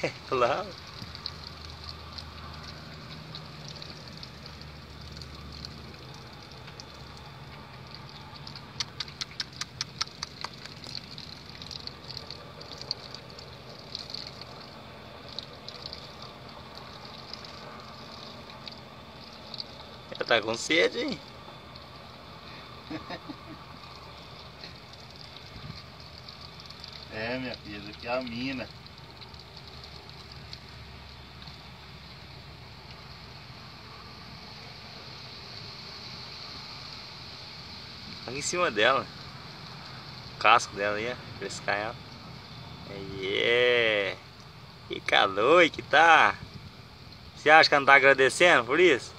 Lá. Já tá com sede, hein? É, minha filha, aqui é a mina. Aqui em cima dela. O casco dela aí, ó. Frescar ela. Aí, que calor que tá. Você acha que ela não tá agradecendo por isso?